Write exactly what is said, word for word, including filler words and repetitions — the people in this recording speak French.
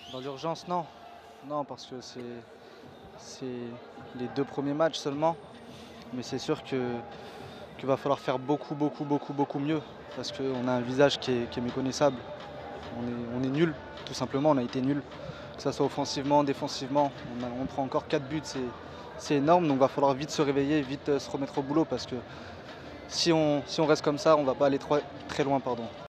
Dans l'urgence, non. Non, parce que c'est c'est les deux premiers matchs seulement. Mais c'est sûr que qu'il va falloir faire beaucoup, beaucoup, beaucoup, beaucoup mieux. Parce qu'on a un visage qui est, qui est méconnaissable. On est, on est nul, tout simplement, on a été nul. Que ce soit offensivement, défensivement. On, a- on prend encore quatre buts, c'est c'est énorme. Donc il va falloir vite se réveiller, vite euh, se remettre au boulot. Parce que si on, si on reste comme ça, on ne va pas aller trop- très loin. Pardon.